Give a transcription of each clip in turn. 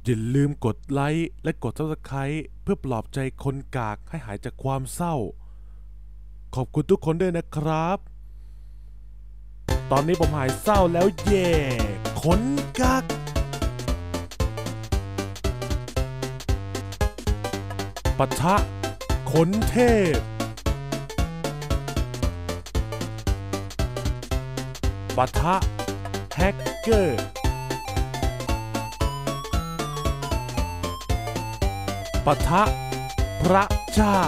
อย่าลืมกดไลค์และกด Subscribe เพื่อปลอบใจคนกากให้หายจากความเศร้าขอบคุณทุกคนด้วยนะครับตอนนี้ผมหายเศร้าแล้วเย่คนกากปะทะคนเทพปะทะแฮกเกอร์ปะทะพระเจ้า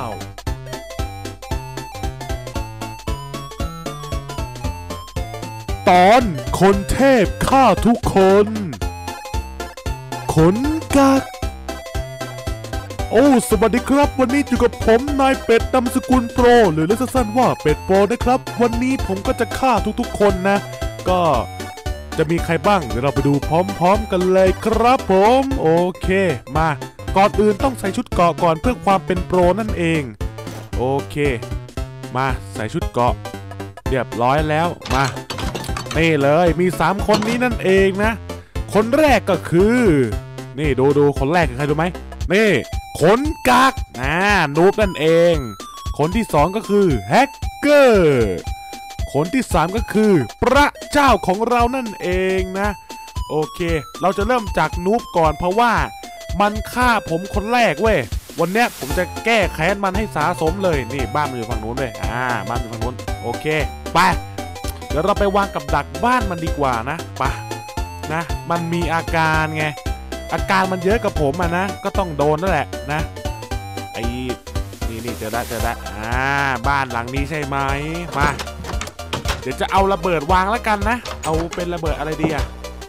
ตอนคนเทพฆ่าทุกคนขนกักโอ้สวัสดีครับวันนี้อยู่กับผมนายเป็ดนามสกุลโปรหรือเรียกสั้นๆว่าเป็ดโปรนะครับวันนี้ผมก็จะฆ่าทุกๆคนนะก็จะมีใครบ้างเดี๋ยวเราไปดูพร้อมๆกันเลยครับผมโอเคมาก่อนอื่นต้องใส่ชุดเกราะก่อนเพื่อความเป็นโปรนั่นเองโอเคมาใส่ชุดเกราะเรียบร้อยแล้วมานี่เลยมี3คนนี้นั่นเองนะคนแรกก็คือนี่ดูคนแรกคือใครรู้ไหมนี่ขนกักนูบนั่นเองคนที่2ก็คือแฮกเกอร์คนที่3ก็คือพระเจ้าของเรานั่นเองนะโอเคเราจะเริ่มจากนูบก่อนเพราะว่ามันฆ่าผมคนแรกเว้ยวันเนี้ยผมจะแก้แค้นมันให้สาสมเลยนี่บ้านมันอยู่ฝั่งนู้นเลยบ้านอยู่ฝั่งนู้นโอเคไปเดี๋ยวเราไปวางกับดักบ้านมันดีกว่านะไปนะมันมีอาการไงอาการมันเยอะกับผมนะก็ต้องโดนนั่นแหละนะไอ้นี่เจอได้บ้านหลังนี้ใช่ไหมมาเดี๋ยวจะเอาระเบิดวางแล้วกันนะเอาเป็นระเบิดอะไรดีอะ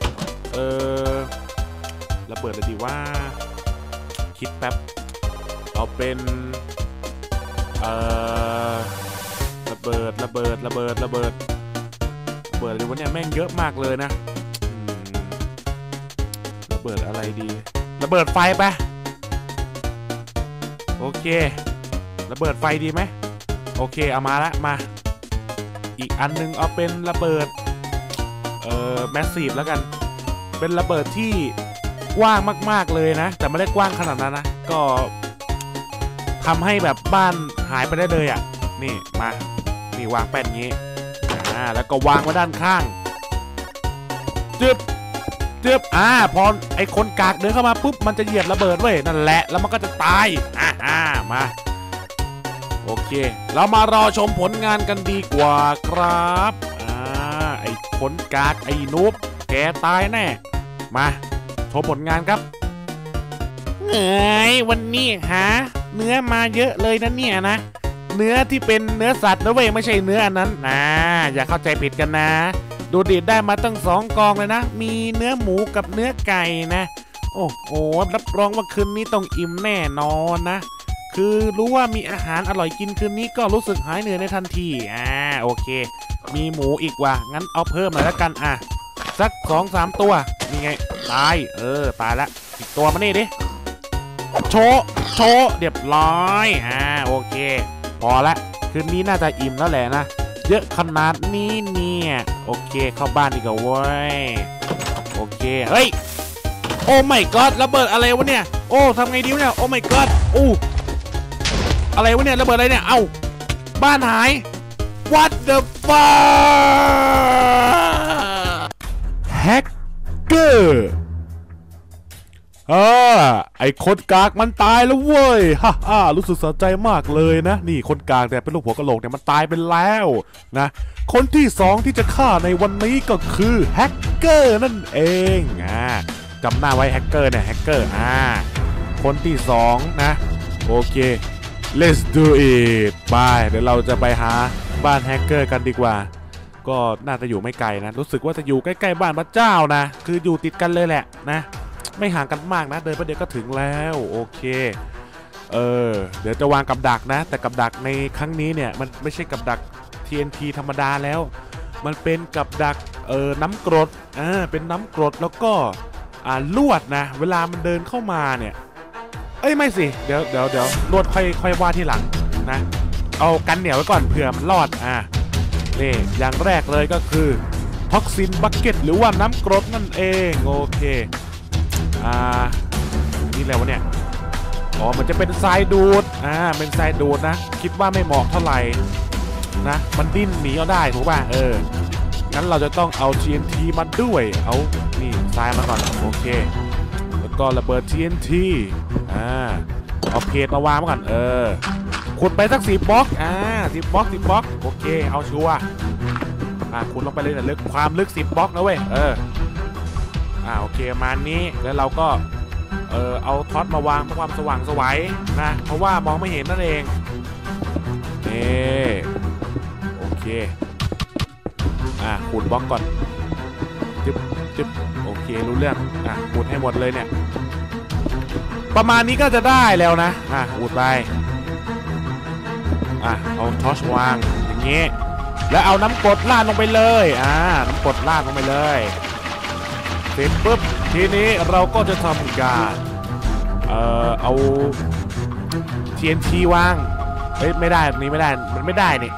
ระเบิดอะไรดีว่าคิดแป๊บเอาเป็นระเบิดอะไรวะเนี่ยแม่งเยอะมากเลยนะระเบิดอะไรดีระเบิดไฟไปโอเคระเบิดไฟดีไหมโอเคเอามาละมาอีกอันนึงเอาเป็นระเบิดแมสซีฟแล้วกันเป็นระเบิดที่กว้างมากๆเลยนะแต่ไม่ได้กว้างขนาดนั้นนะก็ทำให้แบบบ้านหายไปได้เลยอ่ะนี่มานี่วางแป้นงี้แล้วก็วางไว้ด้านข้างจึ๊บพอไอคนกากเดินเข้ามาปุ๊บมันจะเหยียบระเบิดเว้ยนั่นแหละแล้วมันก็จะตายมาโอเคเรามารอชมผลงานกันดีกว่าครับไอคนกากไอนูบแกตายแน่มาโชว์ผลงานครับวันนี้เนื้อมาเยอะเลยนะเนี่ยนะเนื้อที่เป็นเนื้อสัตว์นะเว้ยไม่ใช่เนื้ออันนั้นอย่าเข้าใจผิดกันนะดูดิได้มาตั้ง2 กองเลยนะมีเนื้อหมูกับเนื้อไก่นะโอ้โหรับรองว่าคืนนี้ต้องอิ่มแน่นอนนะคือรู้ว่ามีอาหารอร่อยกินคืนนี้ก็รู้สึกหายเหนื่อยในทันทีโอเคมีหมูอีกว่ะงั้นเอาเพิ่มหน่อยแล้วกันสัก 2-3 ตัวนี่ไงตายตายละอีกตัวมานี่ดิโชว์เรียบร้อยโอเคพอละคืนนี้น่าจะอิ่มแล้วแหละนะเยอะขนาดนี้เนี่ยโอเคเข้าบ้านดีกว่าเว้ยโอเคเฮ้ยโอ้ไม่ก็อดระเบิดอะไรวะเนี่ยโอ้ทำไงดีวะเนี่ยโอ้ไม่ก็อดอะไรวะเนี่ยระเบิดอะไรเนี่ยเอ้าบ้านหาย What the fuck แฮกเกอร์ไอคนกากมันตายแล้วเว้ยรู้สึกสะใจมากเลยนะนี่คนกากแต่เป็นลูกหัวกะโหลกเนี่ยมันตายไปแล้วนะคนที่2ที่จะฆ่าในวันนี้ก็คือแฮกเกอร์นั่นเองจำหน้าไว้แฮกเกอร์เนี่ยแฮกเกอร์คนที่2นะโอเค let's do it ไปเดี๋ยวเราจะไปหาบ้านแฮกเกอร์กันดีกว่าก็น่าจะอยู่ไม่ไกลนะรู้สึกว่าจะอยู่ใกล้ๆบ้านพระเจ้านะคืออยู่ติดกันเลยแหละนะไม่ห่างกันมากนะเดินไปเดียวก็ถึงแล้วโอเคเดี๋ยวจะวางกับดักนะแต่กับดักในครั้งนี้เนี่ยมันไม่ใช่กับดัก TNT ธรรมดาแล้วมันเป็นกับดักน้ำกรดเป็นน้ำกรดแล้วก็ลวดนะเวลามันเดินเข้ามาเนี่ยไม่สิเดี๋ยวลวดค่อยว่าที่หลังนะเอากันเหนียวไว้ก่อนเผื่อมันรอดนี่อย่างแรกเลยก็คือท็อกซินบักเก็ตหรือว่าน้ำกรดนั่นเองโอเคนี้แล้ววะเนี่ยอ๋อมันจะเป็นทรายดูดเป็นทรายดูดนะคิดว่าไม่เหมาะเท่าไหร่นะมันดิ้นหนีเอาได้ถูกป่ะงั้นเราจะต้องเอา TNT มาด้วยเอานี่ทรายมาก่อนโอเคแล้วก็ระเบิด TNT เอาเพจมาวางมาก่อนขุดไปสัก10 บล็อก10 บล็อก10 บล็อกโอเคเอาชัวร์ขุดลงไปเลยแต่ลึกความลึก10 บล็อกนะเว้ยโอเคมานี้แล้วเราก็เอาท็อตมาวางเพื่อความสว่างไสวนะเพราะว่ามองไม่เห็นนั่นเองโอเคขุดบล็อกก่อนจึ๊บโอเครู้เรื่องขุดให้หมดเลยเนี่ยประมาณนี้ก็จะได้แล้วนะขุดไปเอาท็อชวางอย่างงี้แล้วเอาน้ำกรดราดลงไปเลยน้ำกรดราดลงไปเลยเสร็จปุ๊บทีนี้เราก็จะทำการเอา TNT วางไม่ได้นี่ไม่ได้มันไม่ได้นี่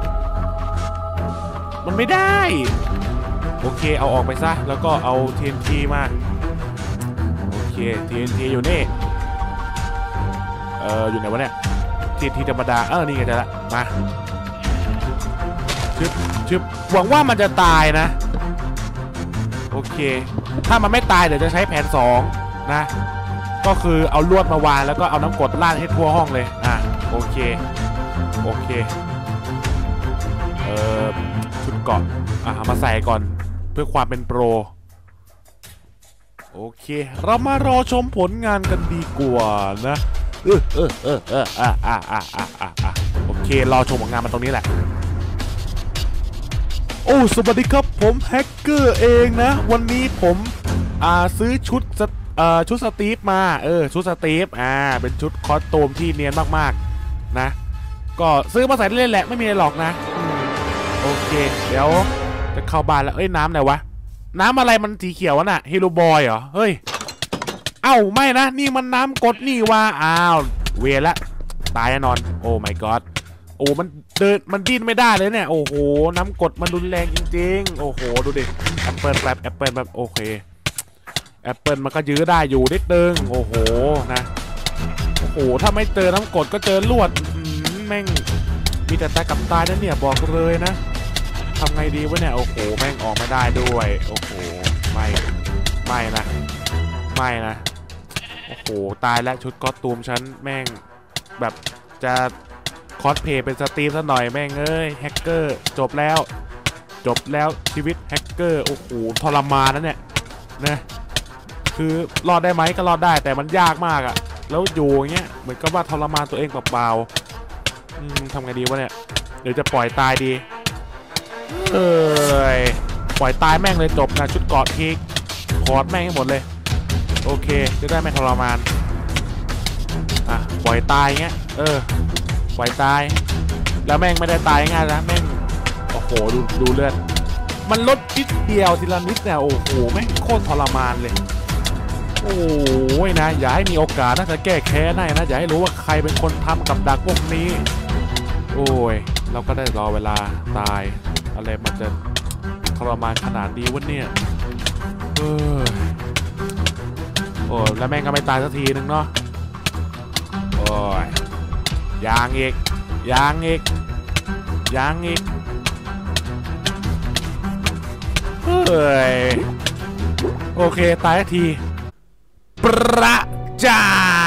มันไม่ได้โอเคเอาออกไปซะแล้วก็เอา TNT มาโอเค TNT อยู่นี่อยู่ไหนวะเนี่ย TNT ธรรมดานี่ไงจะละมาชึบหวังว่ามันจะตายนะโอเคถ้ามันไม่ตายเดี๋ยวจะใช้แผน2นะก็คือเอาลวดมาวางแล้วก็เอาน้ำกรดราดให้ทั่วห้องเลยโอเคชุดเกาะเอามาใส่ก่อนเพื่อความเป็นโปรโอเคเรามารอชมผลงานกันดีกว่านะโอเครอชมผลงานมาตรงนี้แหละโอ้สวัสดีครับผมแฮกเกอร์เองนะวันนี้ผมซื้อชุดสตีฟมาชุดสตีฟเป็นชุดคอสตูมที่เนียนมากๆนะก็ซื้อมาใส่เล่นแหละไม่มีอะไรหรอกนะโอเคเดี๋ยวจะเข้าบ้านแล้วน้ำไหนวะน้ำอะไรมันสีเขียวน่ะฮีโร่บอยเหรอเฮ้ยไม่นะนี่มันน้ำกรดนี่ว่าเวรละตายแน่นอนโอ้ my god โอ้มันมันดิ้นไม่ได้เลยเนี่ยโอ้โหน้ำกรดมันรุนแรงจริงๆโอ้โหดูดิแอปเปิลแบบโอเคแอปเปิลมันก็ยื้อได้อยู่นิดนึงโอ้โหนะโอ้โหถ้าไม่เจอน้ำกรดก็เจอลวดแม่งมีแต่ตายกับตายนั่นเนี่ยบอกเลยนะทำไงดีวะเนี่ยโอ้โหแม่งออกไม่ได้ด้วยโอ้โหไม่นะโอ้โหตายแล้วชุดคอสตูมฉันแม่งแบบจะคอสเพย์เป็นสตรีมซะหน่อยแม่งแฮกเกอร์จบแล้วชีวิตแฮกเกอร์โอ้โหทรมานนะเนี่ยนะคือรอดได้ไหมก็รอดได้แต่มันยากมากแล้วอยู่อย่างเงี้ยเหมือนกับว่าทรมานตัวเองเปล่าทำไงดีวะเนี่ยเดี๋ยวจะปล่อยตายดีปล่อยตายแม่งเลยจบนะชุดเกาะทีคอร์ดแม่งให้หมดเลยโอเคจะได้ไม่ทรมานปล่อยตายเงี้ยปล่อยตายแล้วแม่งไม่ได้ตายง่ายนะแม่งโอ้โหดูเลือดมันลดนิดเดียวทีละนิดเนี่ยโอ้โหแม่งโคตรทรมานเลยโอ้ยนะอย่าให้มีโอกาสนะจะแก้แค้นให้นะอย่าให้รู้ว่าใครเป็นคนทำกับดักพวกนี้โอ้ยเราก็ได้รอเวลาตายอะไรมันจะทรมานขนาดนี้วะเนี่ยโอ้แล้วแม่งก็ไม่ตายสักทีนึงเนาะโอ้ยยางอีกโอเคตายสักทีพระเจ้า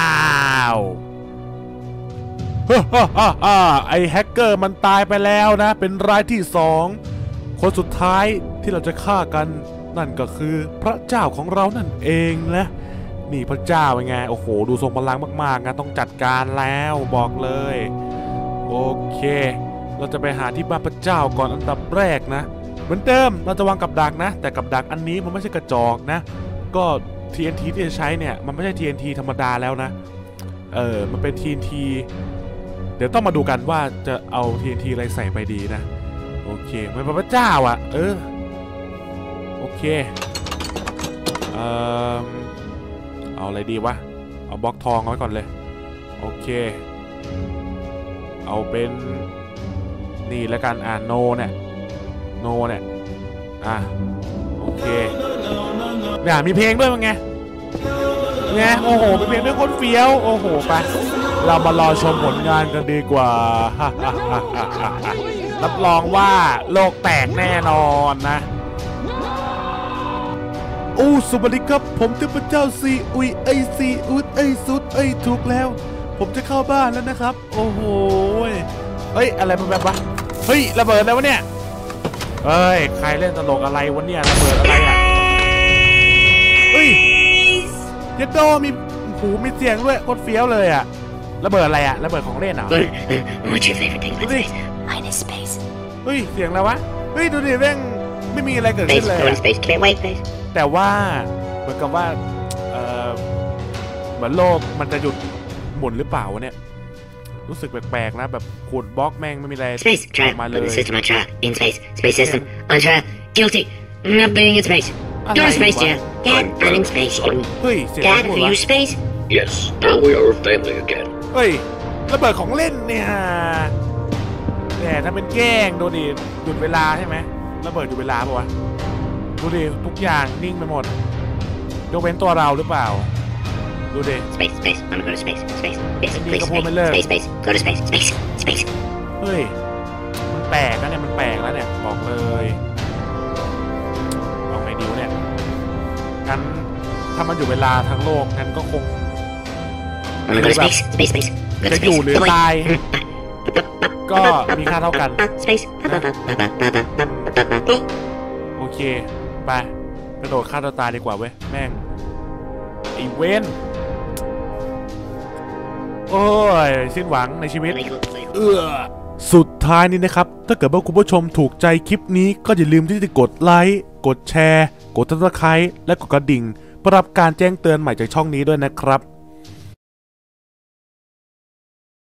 ไอแฮกเกอร์มันตายไปแล้วนะเป็นรายที่2คนสุดท้ายที่เราจะฆ่ากันนั่นก็คือพระเจ้าของเรานั่นเองนะนี่พระเจ้าเป็นไงโอ้โหดูทรงพลังมากๆนะต้องจัดการแล้วบอกเลยโอเคเราจะไปหาที่บ้านพระเจ้าก่อนอันดับแรกนะเหมือนเดิมเราจะวางกับดักนะแต่กับดักอันนี้มันไม่ใช่กระจอกนะก็ TNT ที่จะใช้เนี่ยมันไม่ใช่ TNT ธรรมดาแล้วนะมันเป็น TNT เดี๋ยวต้องมาดูกันว่าจะเอา TNT อะไรใส่ไปดีนะโอเคมันเป็นพระเจ้าโอเคเอาอะไรดีวะเอาบล็อกทองไว้ก่อนเลยโอเคเอาเป็นนี่แล้วกันโนเนี่ยโอเคเนี่ยมีเพลงด้วยมั้งไงไงโอ้โหเป็นเพลงด้วยคนเฟี้ยวโอ้โหไปเรามารอชมผลงานกันดีกว่ารับรองว่าโลกแตกแน่นอนนะโอ้สวัสดีครับผมเทพเจ้าซีอุยไอซีอุดไอสุดไอถูกแล้วผมจะเข้าบ้านแล้วนะครับโอ้โหเฮ้ยอะไรมันแบบวะเฮ้ยระเบิดแล้ววะเนี่ยเฮ้ยใครเล่นตลกอะไรวะเนี่ยระเบิดอะไรอ่ะเฮ้ยเยดโดมีหูมีเสียงด้วยโคตรเฟี้ยวเลยอ่ะระเบิดอะไรอ่ะระเบิดของเล่นเหรอ What's your favorite thing about space? I'm in space. เฮ้ยเสียงอะไรวะเฮ้ยดูดิแม่งไม่มีอะไรเกิดขึ้ Space. นเลย I want space. Can't wait, space. แต่ว่าเหมือนกับว่าเหมือนโลกมันจะหยุดหมุนหรือเปล่าวะเนี่ยรู้สึกแปลกๆนะแบบขูดบล็อกแม่งไม่มีอะไร Space. อ Trial. อกมาเล Put ย the system on trial. In space. Space system on trial. Guilty. Not being in space. Go to space jail. Dad, I'm in space. เฮ้ยเสียง Dad, พูด are วะ you space? Yes, now we are a family again. เฮ้ยระเบิดของเล่นเนี่ยถ้าเป็นแกล้งดูดิหยุดเวลาใช่ไหมระเบิดหยุดเวลาปะวะดูดิทุกอย่างนิ่งไปหมดยกเว้นตัวเราหรือเปล่าดูดิ Space. Space. I'm gonna go to space. Space. Space. Hindi Space. ka po malaki. Space. Space. Go to space. Space. Space. เฮ้ยมันแปลกนะเนี่ยมันแปลกแล้วเนี่ยบอกเลยเอาไงดิวเนี่ยงั้นถ้ามันอยู่เวลาทั้งโลกงั้นก็คง I'm gonna go to space. Space. Space. Go to จะอยู่ space. หรือ Go away. ตายก็มีค่าเท่ากัน Space. โอเคไปกระโดดฆ่าตัวตายดีกว่าเว้ยแม่งไอเว้นโอ้ยสิ้นหวังในชีวิตสุดท้ายนี้นะครับถ้าเกิดว่าคุณผู้ชมถูกใจคลิปนี้ก็อย่าลืมที่จะกดไลค์กดแชร์กดซับสไครต์และกดกระดิ่งเพื่อรับการแจ้งเตือนใหม่จากช่องนี้ด้วยนะครับ